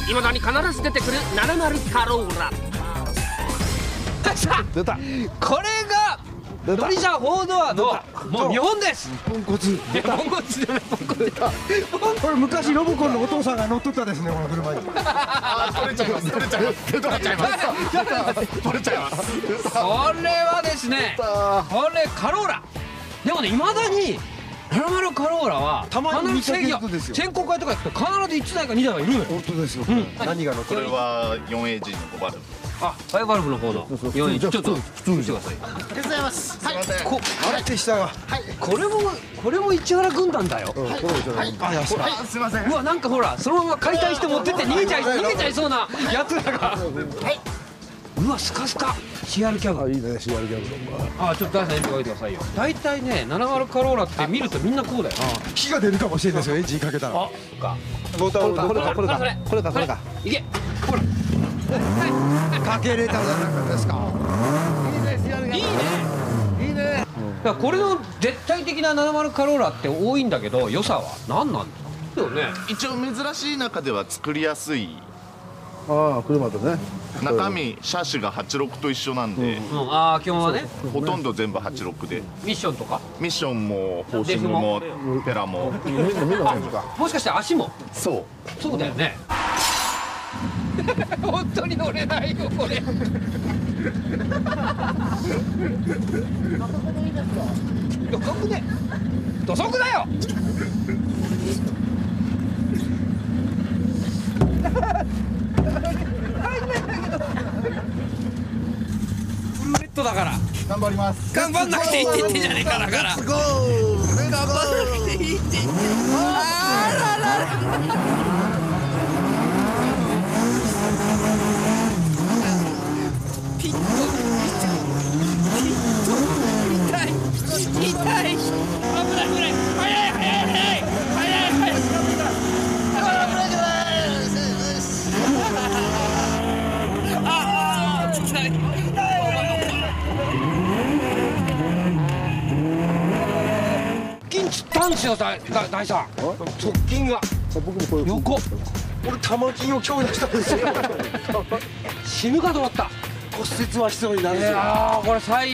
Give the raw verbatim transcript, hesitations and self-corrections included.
未だに必ず出てくるななまるカローラ。 出た。 これがトリジャーフォードアのもう日本です。 ポンコツ。 いやポンコツじゃない、ポンコツ。 これ昔ロボコンのお父さんが乗っとったですね、この車に。 あ、取れちゃいます。取れちゃいます。取れちゃいます。取れちゃいます。 これはですね、これカローラでもね、いまだにななまるカローラはたまに見かけるとですよ。 選考会とか行くと必ずいちだいかにだいはいるのよ。 本当ですよ。何が乗ってる。 これは よんエージー のごバルブ。 あ、ファイブバルブの方のよんエージー、ちょっと普通にしてください。 ありがとうございます。はい。 こあれ手下が。 これもこれも市原軍団だよ。 あ、安田。 すみません。 うわ、なんかほらそのまま解体して持ってって逃げちゃい逃げちゃいそうなやつらが。はい。うわ、スカスカ シーアール キャブ。 あ、いいね、シーアール キャブ。 あ、ちょっと大さんエンジンかけてくださいよ。大体ね、ななまるカローラって見るとみんなこうだよ。 火が出るかもしれないですよ、エンジンかけたら。 あ、か。 ボタンをこれかこれかそれこれかこれか。 いけ。ほら。 かけれたじゃなかったですか。 いいね。いいね。だからこれの絶対的なななまるカローラって多いんだけど、良さは何なんですか。そうね。 一応珍しい中では作りやすい。 ああ、車とね。 中身車種がはちじゅうろくと一緒なんで、 うん、ああ、基本はね。 ほとんど全部はちじゅうろくで。 ミッションとか。 ミッションもホーシングもペラも。 もしかして足も。 そう。 そうだよね。本当に乗れないよこれ。土足で土足だよ。フルレッドだから頑張ります。 頑張んなくていいって言ってんじゃねえか。だから頑張んなくていいって言って。あららら。ピット痛い痛い痛い。危ない危ない。早い早い早い早い早い。ああ痛い。筋つったんですよ、大大さん。側筋が僕もこれ横。 俺玉筋を強打したんですよ。 死ぬかと思った。 骨折はしそうになるんですよ。 いやーこれ最